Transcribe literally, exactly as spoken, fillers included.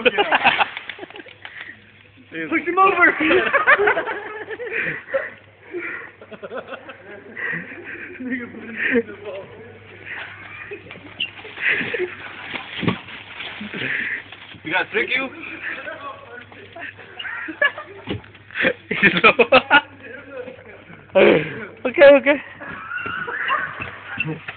Push him over! You got trick you? Okay, okay.